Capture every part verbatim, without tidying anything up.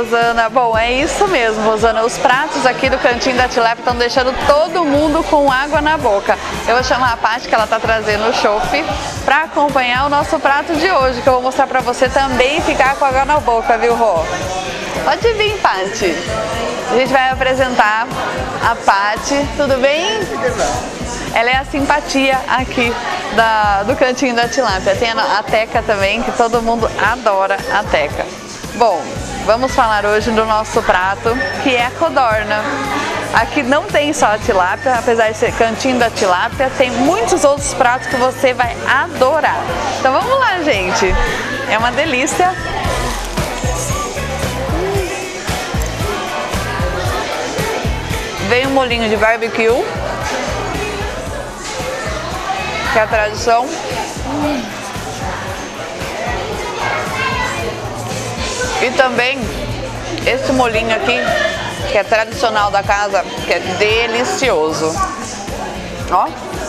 Rosana. Bom, é isso mesmo, Rosana. Os pratos aqui do Cantinho da Tilápia estão deixando todo mundo com água na boca. Eu vou chamar a Paty, que ela está trazendo o chopp, para acompanhar o nosso prato de hoje, que eu vou mostrar para você também ficar com água na boca, viu, Rô? Pode vir, Paty. A gente vai apresentar a Paty. Tudo bem? Ela é a simpatia aqui da, do Cantinho da Tilápia. Tem a, a Teca também, que todo mundo adora a Teca. Bom, vamos falar hoje do nosso prato, que é a codorna. Aqui não tem só a tilápia, apesar de ser Cantinho da Tilápia, tem muitos outros pratos que você vai adorar. Então vamos lá, gente. É uma delícia. Vem um molhinho de barbecue, que é a tradição. E também esse molhinho aqui, que é tradicional da casa, que é delicioso. Ó.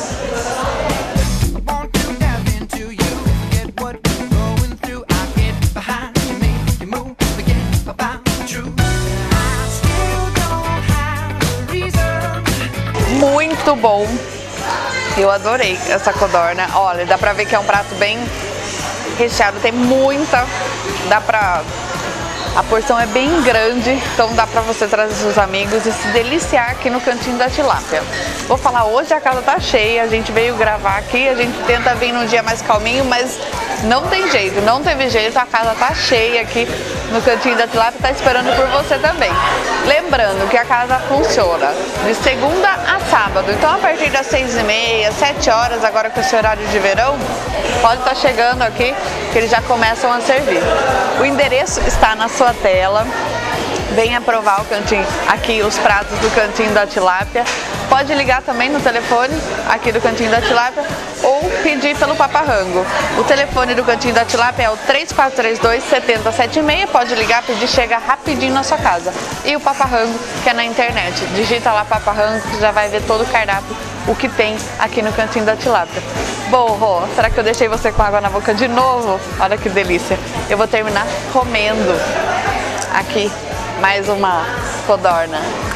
Muito bom. Eu adorei essa codorna. Olha, dá pra ver que é um prato bem recheado, tem muita, dá pra... A porção é bem grande, então dá pra você trazer seus amigos e se deliciar aqui no Cantinho da Tilápia. Vou falar, hoje a casa tá cheia, a gente veio gravar aqui, a gente tenta vir num dia mais calminho, mas não tem jeito, não teve jeito, a casa tá cheia aqui no Cantinho da Tilápia, tá esperando por você também. Lembrando que a casa funciona de segunda a sábado, então a partir das seis e meia, sete horas, agora com esse horário de verão, pode estar chegando aqui, que eles já começam a servir. O endereço está na sua tela. Venha provar o cantinho, aqui os pratos do Cantinho da Tilápia. Pode ligar também no telefone aqui do Cantinho da Tilápia ou pedir pelo Paparrango. O telefone do Cantinho da Tilápia é o três quatro três dois, sete zero sete seis. Pode ligar, pedir, chega rapidinho na sua casa. E o Paparrango, que é na internet. Digita lá Paparrango, que já vai ver todo o cardápio, o que tem aqui no Cantinho da Tilápia. Bom, Rô, será que eu deixei você com água na boca de novo? Olha que delícia. Eu vou terminar comendo aqui mais uma codorna.